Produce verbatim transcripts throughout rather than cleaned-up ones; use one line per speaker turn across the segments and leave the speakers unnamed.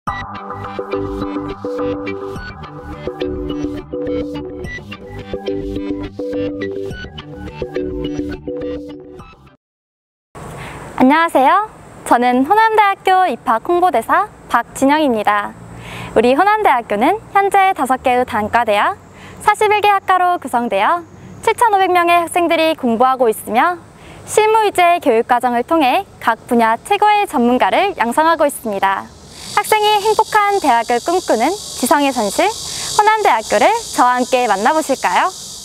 안녕하세요. 저는 호남대학교 입학 홍보대사 박진영입니다. 우리 호남대학교는 현재 다섯 개의 단과대학, 사십일 개 학과로 구성되어 칠천오백 명의 학생들이 공부하고 있으며 실무 위주의 교육과정을 통해 각 분야 최고의 전문가를 양성하고 있습니다. 학생이 행복한 대학을 꿈꾸는 지성의 전실, 호남대학교를 저와 함께 만나보실까요?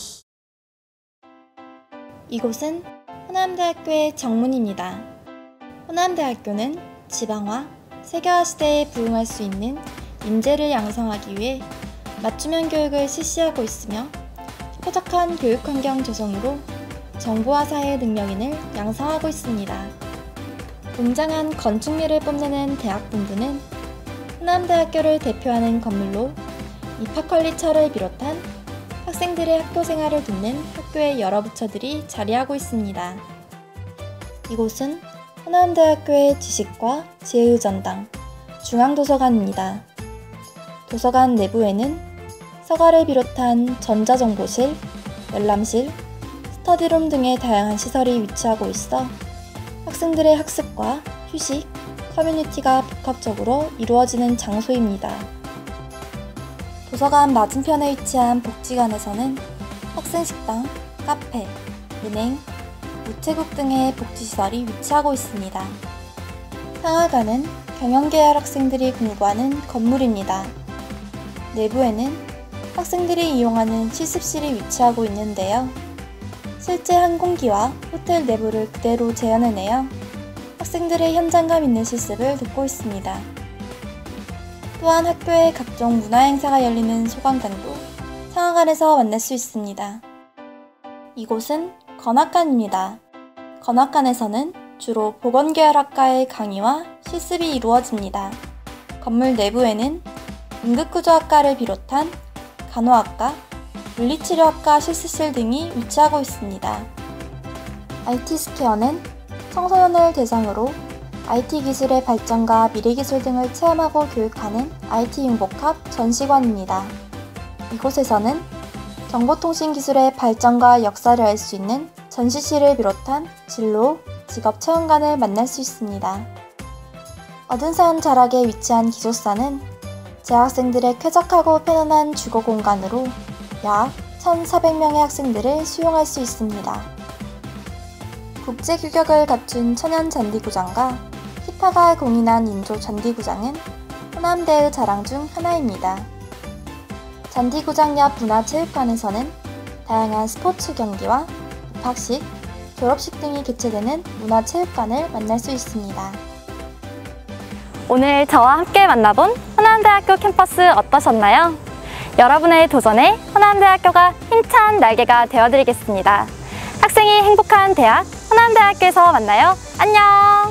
이곳은 호남대학교의 정문입니다. 호남대학교는 지방화, 세계화 시대에 부응할 수 있는 인재를 양성하기 위해 맞춤형 교육을 실시하고 있으며 쾌적한 교육환경 조성으로 정보화 사회 능력인을 양성하고 있습니다. 웅장한 건축미를 뽐내는 대학 본부는 호남대학교를 대표하는 건물로 입학관리처를 비롯한 학생들의 학교 생활을 돕는 학교의 여러 부처들이 자리하고 있습니다. 이곳은 호남대학교의 지식과 지혜의 전당, 중앙도서관입니다. 도서관 내부에는 서가를 비롯한 전자정보실, 열람실, 스터디룸 등의 다양한 시설이 위치하고 있어 학생들의 학습과 휴식, 커뮤니티가 복합적으로 이루어지는 장소입니다. 도서관 맞은편에 위치한 복지관에서는 학생식당, 카페, 은행, 우체국 등의 복지시설이 위치하고 있습니다. 상하관은 경영계열 학생들이 공부하는 건물입니다. 내부에는 학생들이 이용하는 실습실이 위치하고 있는데요. 실제 항공기와 호텔 내부를 그대로 재현해내어 학생들의 현장감 있는 실습을 돕고 있습니다. 또한 학교의 각종 문화행사가 열리는 소관관도 상하관에서 만날 수 있습니다. 이곳은 건학관입니다. 건학관에서는 주로 보건계열학과의 강의와 실습이 이루어집니다. 건물 내부에는 응급구조학과를 비롯한 간호학과, 물리치료학과 실습실 등이 위치하고 있습니다. 아이티스퀘어는 청소년을 대상으로 아이티 기술의 발전과 미래기술 등을 체험하고 교육하는 아이티 융복합 전시관입니다. 이곳에서는 정보통신기술의 발전과 역사를 알 수 있는 전시실을 비롯한 진로, 직업체험관을 만날 수 있습니다. 어든산 자락에 위치한 기숙사는 재학생들의 쾌적하고 편안한 주거 공간으로 약 천사백 명의 학생들을 수용할 수 있습니다. 국제규격을 갖춘 천연잔디구장과 히타가 공인한 인조 잔디구장은 호남대의 자랑 중 하나입니다. 잔디구장 옆 문화체육관에서는 다양한 스포츠 경기와 입학식, 졸업식 등이 개최되는 문화체육관을 만날 수 있습니다. 오늘 저와 함께 만나본 호남대학교 캠퍼스 어떠셨나요? 여러분의 도전에 호남대학교가 힘찬 날개가 되어드리겠습니다. 학생이 행복한 대학, 호남대학교에서 만나요. 안녕!